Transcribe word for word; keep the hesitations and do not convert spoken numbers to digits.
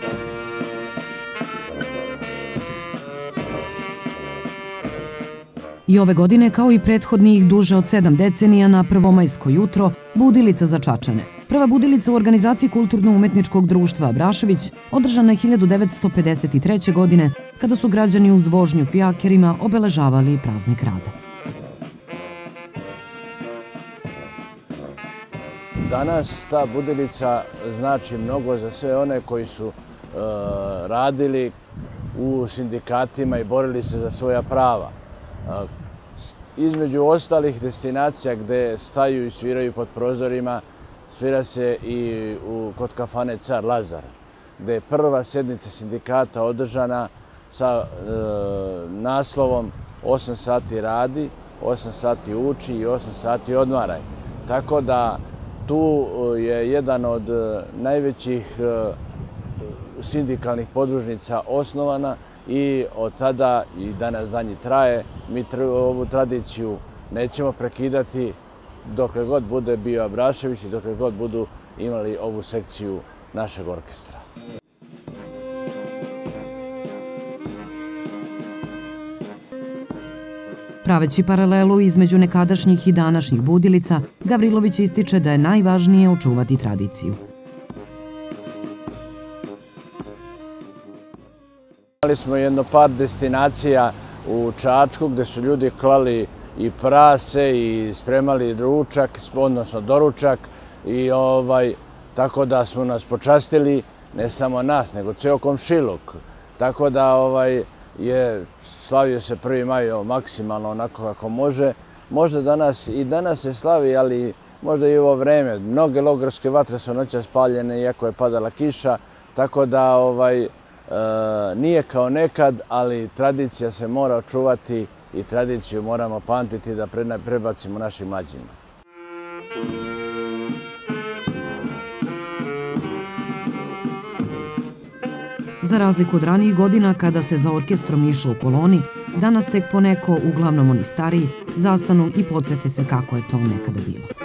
I ove godine, kao i prethodnih duže od sedam decenija, na prvomajsko jutro budilica za Čačane. Prva budilica u organizaciji Kulturno-umetničkog društva Abrašević održana je hiljadu devetsto pedeset treće. godine, kada su građani uz vožnju fijakerima obeležavali praznik rada. Danas ta budilica znači mnogo za sve one koji su radili u sindikatima i borili se za svoja prava. Između ostalih destinacija gde staju i sviraju pod prozorima, svira se i kod kafane Car Lazar, gde je prva sednica sindikata održana sa naslovom osam sati radi, osam sati uči i osam sati odmaraj. Tako da tu je jedan od najvećih sindikalnih podružnica osnovana i od tada i danas danji traje. Mi ovu tradiciju nećemo prekidati dokle god bude bio Abrašević i dokle god budu imali ovu sekciju našeg orkestra. Praveći paralelu između nekadašnjih i današnjih budilica, Gavrilović ističe da je najvažnije očuvati tradiciju. Imali smo jedno par destinacija u Čačku gde su ljudi klali i prase i spremali ručak, odnosno doručak, i tako da smo nas počastili, ne samo nas, nego ceo komšiluk. Tako da je slavio se prvi maj maksimalno onako kako može. Možda danas i danas se slavi, ali možda i ovo vreme. Mnoge logorske vatre su noćas paljene iako je padala kiša, tako da nije kao nekad, ali tradicija se mora očuvati i tradiciju moramo pamtiti da prebacimo našim mlađima. Za razliku od ranijih godina, kada se za orkestrom išlo u koloni, danas tek poneko, uglavnom oni stariji, zastanu i podsjete se kako je to nekada bilo.